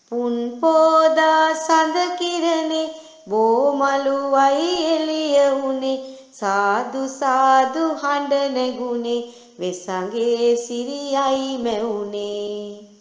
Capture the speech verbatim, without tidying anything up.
පුන් පෝදා සඳ කිරණේ බෝමලුවයි එළිය වුනේ සාදු සාදු හඬ නැගුනේ වෙසඟේ සිරියයි මැවුනේ